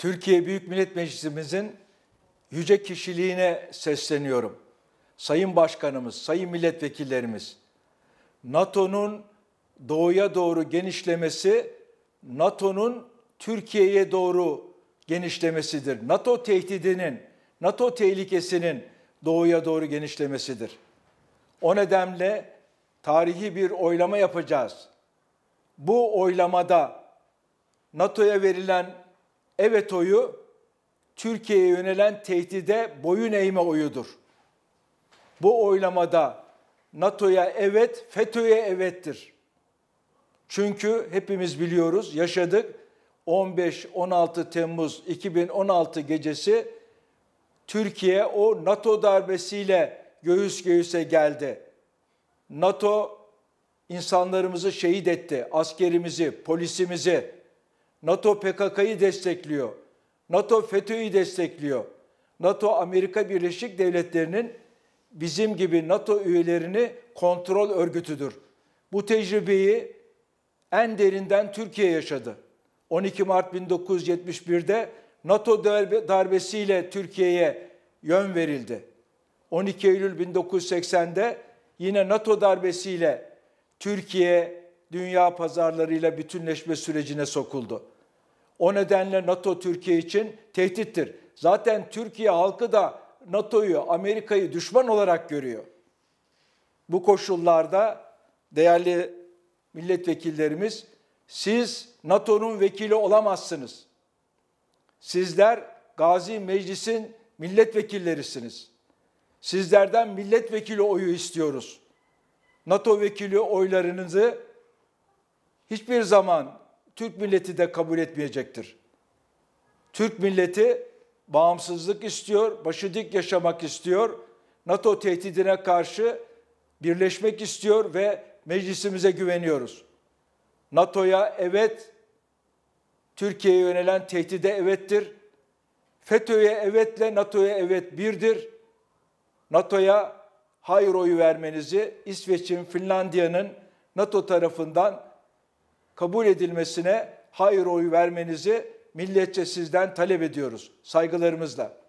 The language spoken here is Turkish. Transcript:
Türkiye Büyük Millet Meclisimizin yüce kişiliğine sesleniyorum. Sayın Başkanımız, sayın milletvekillerimiz, NATO'nun doğuya doğru genişlemesi, NATO'nun Türkiye'ye doğru genişlemesidir. NATO tehdidinin, NATO tehlikesinin doğuya doğru genişlemesidir. O nedenle tarihi bir oylama yapacağız. Bu oylamada NATO'ya verilen evet oyu, Türkiye'ye yönelen tehdide boyun eğme oyudur. Bu oylamada NATO'ya evet, FETÖ'ye evettir. Çünkü hepimiz biliyoruz, yaşadık. 15-16 Temmuz 2016 gecesi Türkiye o NATO darbesiyle göğüs göğüse geldi. NATO insanlarımızı şehit etti, askerimizi, polisimizi. NATO PKK'yı destekliyor. NATO FETÖ'yü destekliyor. NATO Amerika Birleşik Devletleri'nin bizim gibi NATO üyelerini kontrol örgütüdür. Bu tecrübeyi en derinden Türkiye yaşadı. 12 Mart 1971'de NATO darbesiyle Türkiye'ye yön verildi. 12 Eylül 1980'de yine NATO darbesiyle Türkiye dünya pazarlarıyla bütünleşme sürecine sokuldu. O nedenle NATO Türkiye için tehdittir. Zaten Türkiye halkı da NATO'yu, Amerika'yı düşman olarak görüyor. Bu koşullarda değerli milletvekillerimiz, siz NATO'nun vekili olamazsınız. Sizler Gazi Meclis'in milletvekillerisiniz. Sizlerden milletvekili oyu istiyoruz. NATO vekili oylarınızı hiçbir zaman Türk milleti de kabul etmeyecektir. Türk milleti bağımsızlık istiyor, başı dik yaşamak istiyor, NATO tehdidine karşı birleşmek istiyor ve meclisimize güveniyoruz. NATO'ya evet, Türkiye'ye yönelen tehdide evettir. FETÖ'ye evetle NATO'ya evet birdir. NATO'ya hayır oyu vermenizi, İsveç'in, Finlandiya'nın NATO tarafından kabul edilmesine hayır oyu vermenizi milletçe sizden talep ediyoruz. Saygılarımızla.